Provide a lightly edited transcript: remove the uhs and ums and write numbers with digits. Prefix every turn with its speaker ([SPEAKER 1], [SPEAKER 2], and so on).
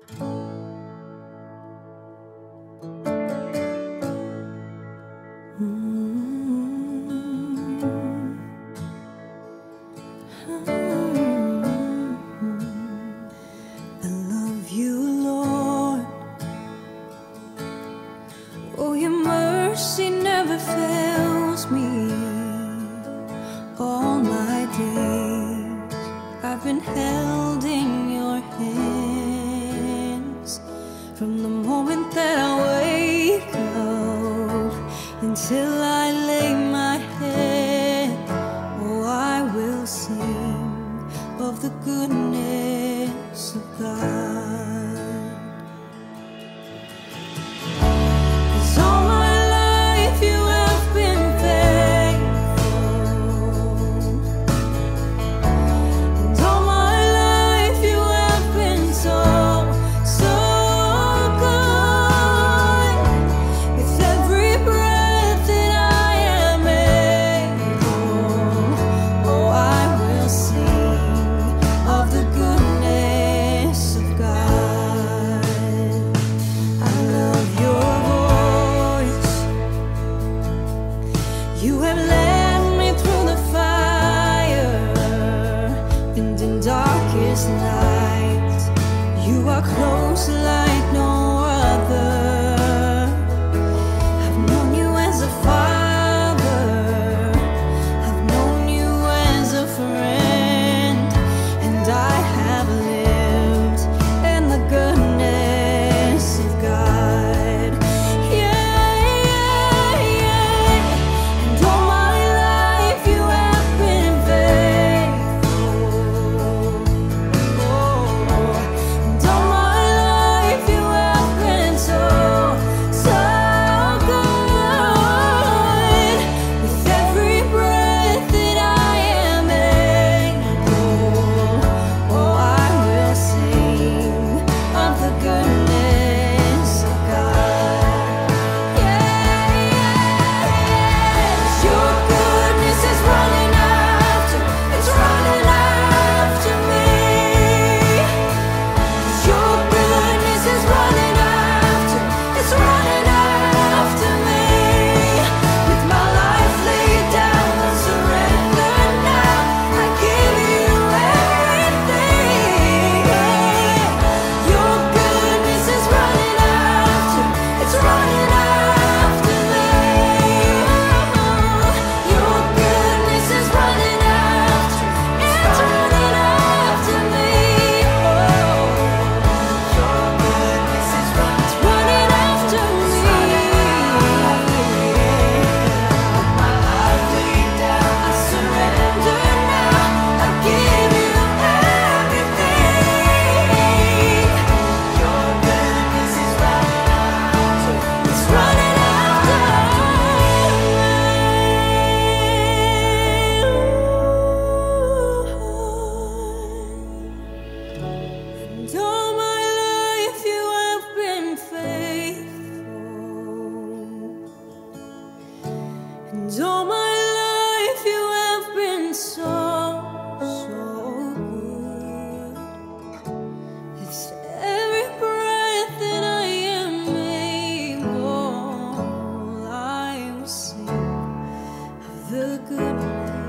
[SPEAKER 1] I love you, Lord. Oh, your mercy never fails me. All my days I've been held in your hands. From the moment that I wake up until I lay my head, oh, I will sing of the goodness of God. 'Cause all my life you have been faithful, and all my life you have been so, so good. With every breath that I am able, oh, I will sing of the goodness of God. I love your voice. You have led me through the fire, and in darkest night you are close like no other. I've known you as a father, I've known you as a friend, and I have lived in the goodness of God. Yeah, yeah, yeah. And all my life you have been faithful. Oh, and all my life you have been so, so good. With every breath that I am able, oh, I will sing of the goodness of God. Yeah, yeah, yeah. Your goodness is running after, it's running after me. Your goodness is running after, it's running after me. With my life laid down, I surrender now. I give you everything. Your goodness is running after, it's running after me. Your goodness is running after, it's running after me. Your goodness is running after me. My life laid down, I surrender now. I give you everything. Your goodness is running after, it's running after me. And all my life you have been faithful, and all my life you have been so, so good. It's every breath that I am able, I will sing of the goodness